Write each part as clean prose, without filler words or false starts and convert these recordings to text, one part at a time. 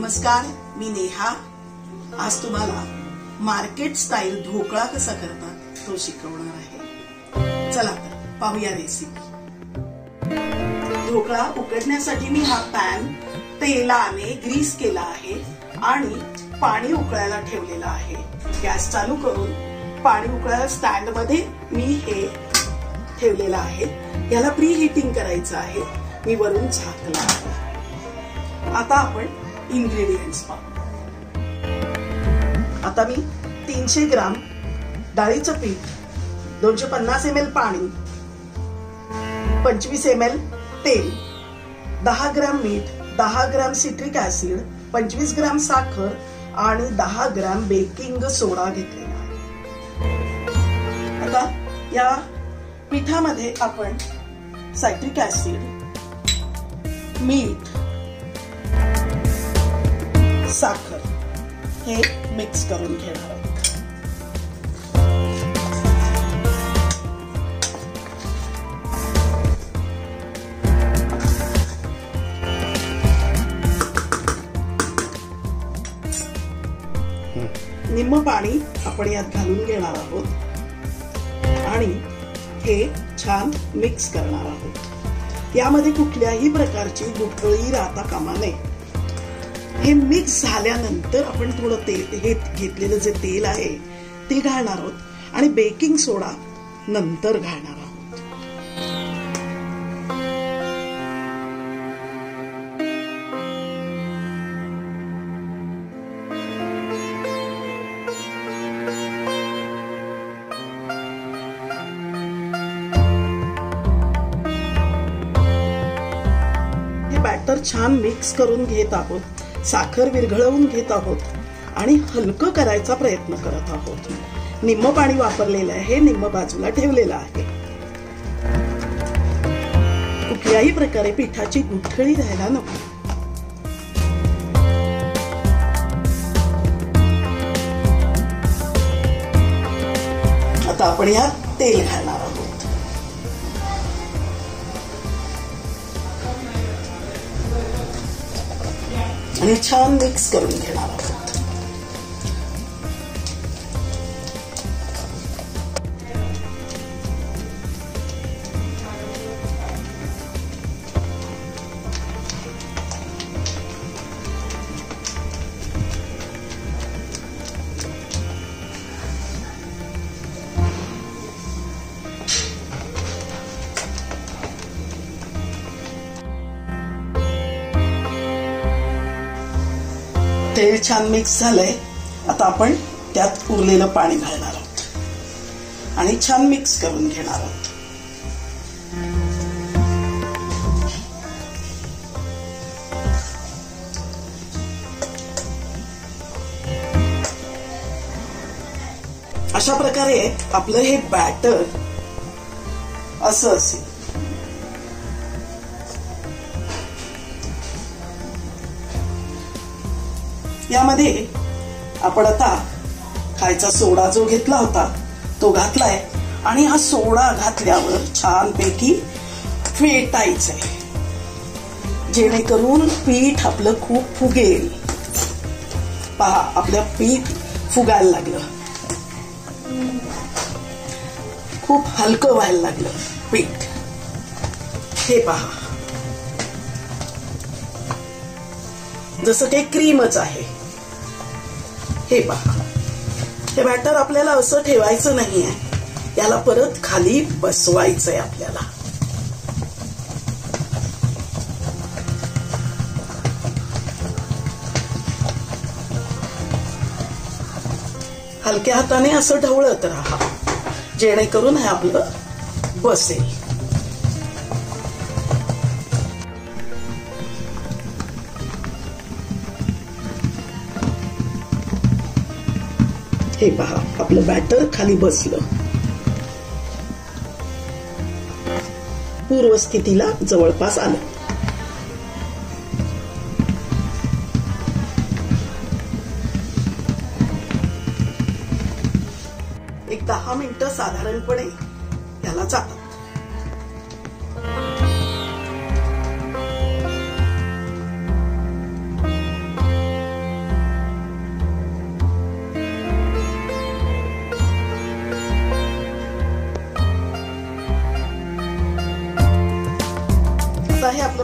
नमस्कार, मी नेहा। आज तुम्हाला मार्केट स्टाईल ढोकळा कसा करतात तो शिकवणार आहे। चला तर पाहूया रेसिपी। ढोकळा उकडण्यासाठी मी हा पॅन तेलाने ग्रीस केला आहे आणि पाणी उकळायला ठेवलेला आहे। गॅस चालू करून पाणी उकळायला स्टँड मध्ये मी हे ठेवलेला आहे। याला प्री हीटिंग करायचं आहे। मी वरून झाकला आहे। आता आपण इंग्रेडिएंट्स पाहू। आता मी 300 ग्राम डाळीचं पीठ, 250 ml पाणी, 25 ml तेल, 10 ग्राम मीठ, 10 ग्राम सिट्रिक ऍसिड, 25 ग्राम साखर आणि 10 ग्राम बेकिंग सोडा घेतलेला आहे। आता या पिठामध्ये आपण सायट्रिक ऍसिड, मीठ, साखर हे मिक्स करून घेणार आहोत। निम्म पाणी आपण यात घालून घेणार आहोत आणि हे छान मिक्स करणार आहोत। यामध्ये कुठल्याही प्रकारची गुठळी राहता कामा नये। हे मिक्स झाल्यानंतर आपण थोडं तेल, हे घेतलेलं जे तेल आहे ते घालणार आहोत आणि बेकिंग सोडा नंतर घालणार आहोत। हे बॅटर छान मिक्स करून घेत आहोत, साखर विरघळवून घेत आहोत आणि हलकं करायचा प्रयत्न करत आहोत। निम्म पाणी वापरलेलं आहे, निम्म बाजूला ठेवलेलं आहे। कुठल्याही प्रकारे पिठाची गुठळी राहायला नको। आता आपण यात तेल घालणार आहोत आणि छान मिक्स करून घेणार आहोत। तेल छान मिक्स झालंय। आता आपण त्यात उरलेलं पाणी घालणार आहोत आणि छान मिक्स करून घेणार आहोत। अशा प्रकारे आपलं हे बॅटर असं असेल। यामध्ये आपण आता खायचा सोडा जो घेतला होता तो घातलाय आणि हा सोडा घातल्यावर छानपैकी फेटायचंय, जेणेकरून पीठ आपलं खूप फुगेल। पहा, आपलं पीठ फुगायला लागलं, खूप हलकं व्हायला लागलं पीठ। हे पहा, जसं काही क्रीमच आहे। हे पहा, हे बॅटर आपल्याला असं ठेवायचं नाहीये, याला परत खाली बसवायचंय आपल्याला। हलक्या हाताने असं ढवळत राहा, जेणेकरून हे आपलं बसेल। हे पहा, आपलं बॅटर खाली बसलं, पूर्वस्थितीला जवळपास आलं। एक 10 मिनिटं साधारणपणे याला जातात।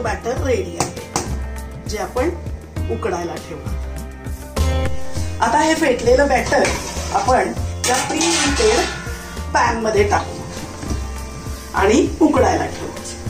ढोकळ्याचं बॅटर रेडी आहे, जे आपण उकडायला ठेवू. आता हे फेटलेलं बॅटर आपण या प्री-हिटेड पॅन मध्ये टाकू आणि उकडायला ठेवू.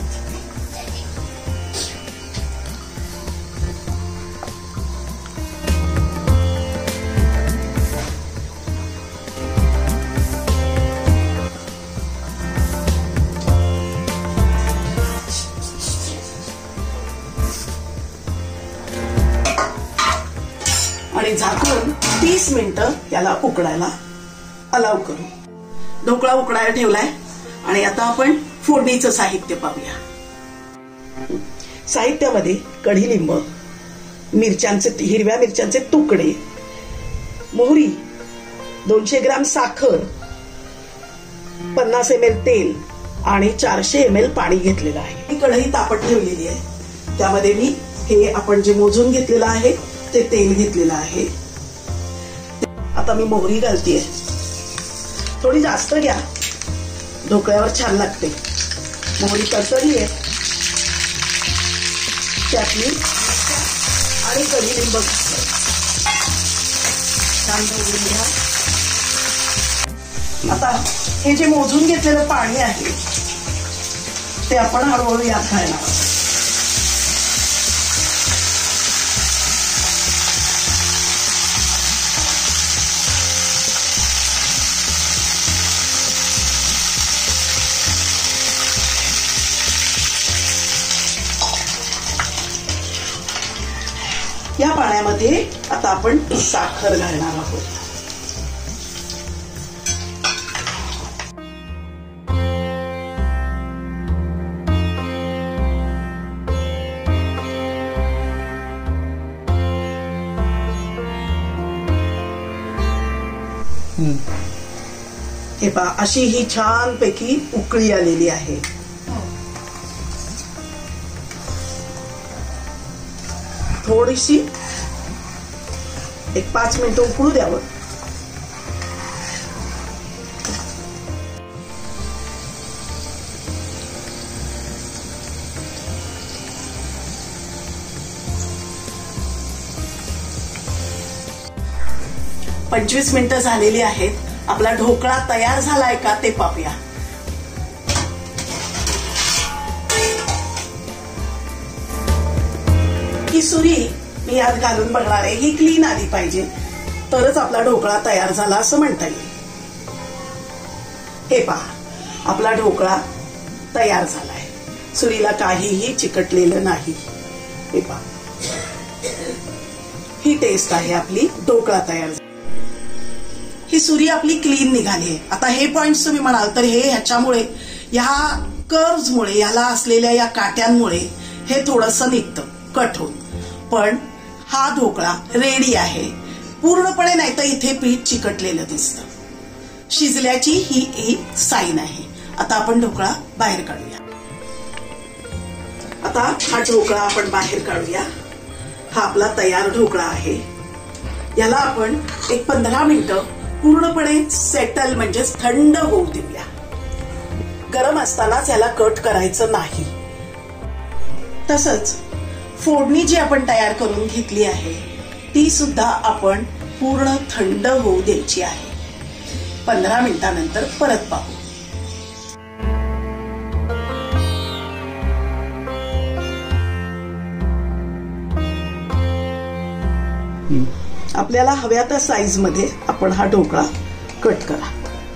आणि झाकून 30 मिनिटं याला उकडायला अलाव करू. ढोकळा उकडायला ठेवलाय आणि आता आपण फोडणीचं साहित्य पाहूया. साहित्यामध्ये कढीलिंब, हिरव्या मिरच्यांचे तुकडे, मोहरी, 200 ग्राम साखर, 50 ml तेल आणि 400 ml पाणी घेतलेलं आहे. ही कढई तापत ठेवलेली आहे, त्यामध्ये मी हे आपण जे मोजून घेतलेलं आहे ते तेल घेतलेलं आहे. आता मी मोहरी घालतेय, थोडी जास्त घ्या, ढोकळ्यावर छान लागते. मोहरी तडतडली आहे, त्यात मी आणि कढीलिंब छान ढवळून घ्या. आता हे जे मोजून घेतलेलं पाणी आहे ते आपण हळूहळू यात घालणार आहोत. या पाण्यामध्ये आता आपण साखर घालणार आहोत. हे पहा, अशी ही छान पैकी उकळी आलेली आहे. थोडीशी 5 मिनिटं उकळू द्यावं. पंचवीस मिनिटं झालेली आहेत. आपला ढोकळा तयार झालाय का ते पाहूया. ही सुरी मी यात घालून बघणार आहे, ही क्लीन आली पाहिजे, तरच आपला ढोकळा तयार झाला असं म्हणता येईल. हे पहा, आपला ढोकळा तयार झालाय, सुरीला काहीही चिकटलेलं नाही. हे पहा, ही टेस्ट आहे आपली ढोकळा तयार. ही सुरी आपली क्लीन निघाली आहे. आता हे पॉइंट्स तुम्ही म्हणाल तर हे ह्याच्यामुळे, ह्या कर्व्स मुळे, याला असलेल्या या काट्यांमुळे हे थोडंसं निघतं, कट होत. पण हा ढोकळा रेडी आहे पूर्णपणे, नाही तर इथे पीठ चिकटलेलं दिसतं. शिजल्याची ही एक साईन आहे. आता आपण ढोकळा बाहेर काढूया. आता हा ढोकळा आपण बाहेर काढूया. हा आपला तयार ढोकळा आहे. याला आपण 15 मिनिटं पूर्णपणे सेटल म्हणजेच थंड होऊ देऊया. गरम असतानाच याला कट करायचं नाही. तसंच फोडणी जी आपण तयार करून घेतली आहे ती सुद्धा आपण पूर्ण थंड होऊ द्यायची आहे. 15 मिनिटांनंतर परत पाहू. आपल्याला हव्या त्या साईज मध्ये आपण हा ढोकळा कट करा.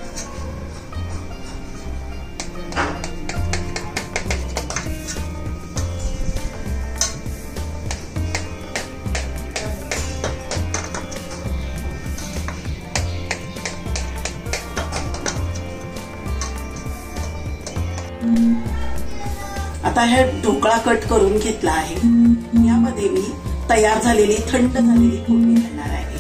आता हे ढोकळा कट करून घेतला आहे. यामध्ये मी तयार झालेली थंड झालेली फोडणी घालणार आहे.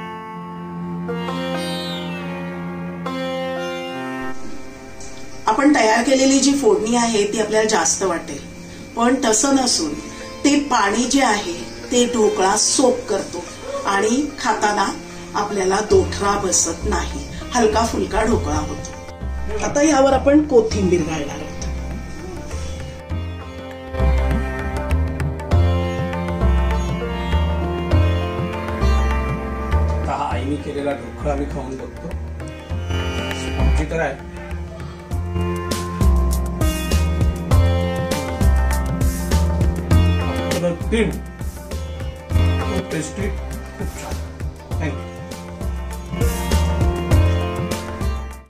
आपण आपण तयार केलेली जी फोडणी आहे ती आपल्याला जास्त वाटेल, पण तसं नसून ते पाणी जे आहे ते ढोकळा सोक करतो आणि खाताना आपल्याला दोठरा बसत नाही, हलका फुलका ढोकळा होतो. आता यावर आपण कोथिंबीर घालणार आहोत. हा आईने केलेला ढोकळा मी खाऊन बघतो. स्पॉन्जी तर आहे. खूप टेस्टी, खूप छान.